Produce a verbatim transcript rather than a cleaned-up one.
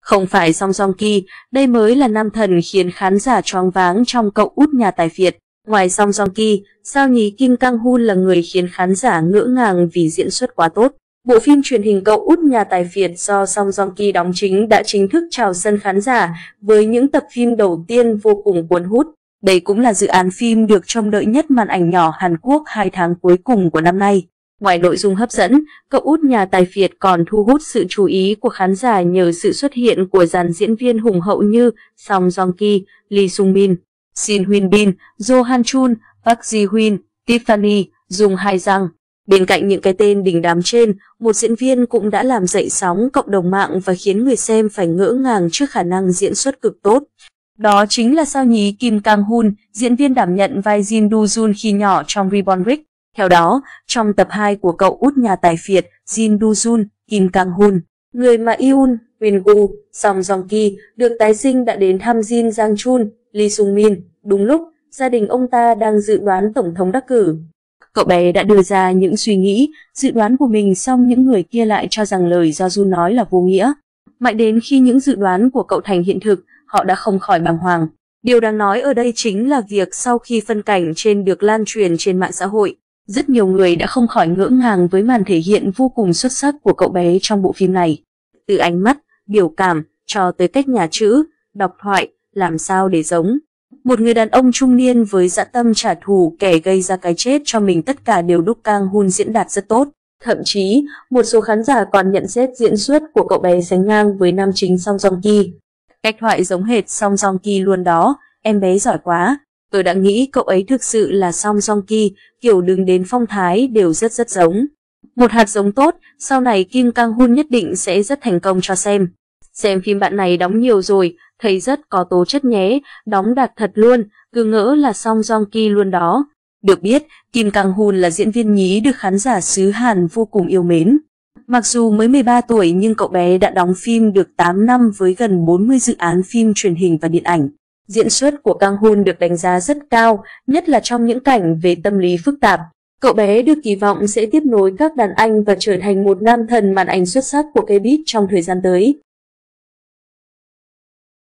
Không phải Song Joong Ki, đây mới là nam thần khiến khán giả choáng váng trong cậu út nhà tài phiệt. Ngoài Song Joong Ki, sao nhí Kim Kang Hoon là người khiến khán giả ngỡ ngàng vì diễn xuất quá tốt. Bộ phim truyền hình cậu út nhà tài phiệt do Song Joong Ki đóng chính đã chính thức chào sân khán giả với những tập phim đầu tiên vô cùng cuốn hút. Đây cũng là dự án phim được trông đợi nhất màn ảnh nhỏ Hàn Quốc hai tháng cuối cùng của năm nay. Ngoài nội dung hấp dẫn, cậu út nhà tài phiệt còn thu hút sự chú ý của khán giả nhờ sự xuất hiện của dàn diễn viên hùng hậu như Song Joong Ki, Lee Sung Min, Shin Hyun Bin, Jo Han Chun, Park Ji Hoon, Tiffany, Jung Hae Jang. Bên cạnh những cái tên đình đám trên, một diễn viên cũng đã làm dậy sóng cộng đồng mạng và khiến người xem phải ngỡ ngàng trước khả năng diễn xuất cực tốt. Đó chính là sao nhí Kim Kang Hoon, diễn viên đảm nhận vai Jin Do Jun khi nhỏ trong Reborn Rick. Theo đó, trong tập hai của cậu út nhà tài phiệt, Jin Do Jun, Kim Kang Hoon, người mà Yoon, Win Gu, Song Joong Ki được tái sinh đã đến thăm Jin Jang Chun, Lee Sung Min, đúng lúc gia đình ông ta đang dự đoán tổng thống đắc cử. Cậu bé đã đưa ra những suy nghĩ, dự đoán của mình, song những người kia lại cho rằng lời do Jun nói là vô nghĩa. Mãi đến khi những dự đoán của cậu thành hiện thực, họ đã không khỏi bàng hoàng. Điều đáng nói ở đây chính là việc sau khi phân cảnh trên được lan truyền trên mạng xã hội, rất nhiều người đã không khỏi ngỡ ngàng với màn thể hiện vô cùng xuất sắc của cậu bé trong bộ phim này. Từ ánh mắt, biểu cảm, cho tới cách nhả chữ, đọc thoại, làm sao để giống một người đàn ông trung niên với dã tâm trả thù kẻ gây ra cái chết cho mình, tất cả đều đúc Kang Hoon diễn đạt rất tốt. Thậm chí, một số khán giả còn nhận xét diễn xuất của cậu bé sánh ngang với nam chính Song Joong Ki. Cách thoại giống hệt Song Joong Ki luôn đó, em bé giỏi quá. Tôi đã nghĩ cậu ấy thực sự là Song Joong Ki, kiểu đứng đến phong thái đều rất rất giống. Một hạt giống tốt, sau này Kim Kang Hoon nhất định sẽ rất thành công cho xem. Xem phim bạn này đóng nhiều rồi, thấy rất có tố chất nhé, đóng đạt thật luôn, cứ ngỡ là Song Joong Ki luôn đó. Được biết, Kim Kang Hoon là diễn viên nhí được khán giả xứ Hàn vô cùng yêu mến. Mặc dù mới mười ba tuổi nhưng cậu bé đã đóng phim được tám năm với gần bốn mươi dự án phim truyền hình và điện ảnh. Diễn xuất của Kang Hoon được đánh giá rất cao, nhất là trong những cảnh về tâm lý phức tạp. Cậu bé được kỳ vọng sẽ tiếp nối các đàn anh và trở thành một nam thần màn ảnh xuất sắc của K-pop trong thời gian tới.